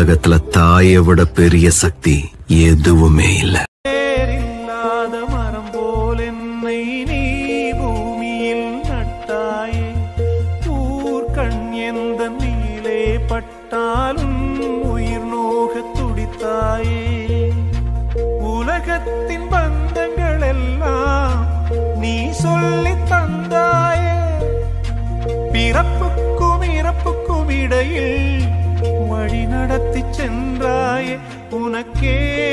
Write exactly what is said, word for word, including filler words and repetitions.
உலகத்துல தாயை விட பெரிய சக்தி எதுவுமே இல்ல. இல்லாத மரம் போல் என்னை நீ பூமியில் நட்டாயே. ஊர்கண் எந்த நீலே பட்டாலும் உயிர் நோக துடித்தாயே. உலகத்தின் பந்தங்கள் எல்லாம் நீ சொல்லி தந்தாயே. பிறப்புக்கும் இறப்புக்கும் இடையில் வழி நடத்தி சென்றாயே. உனக்கே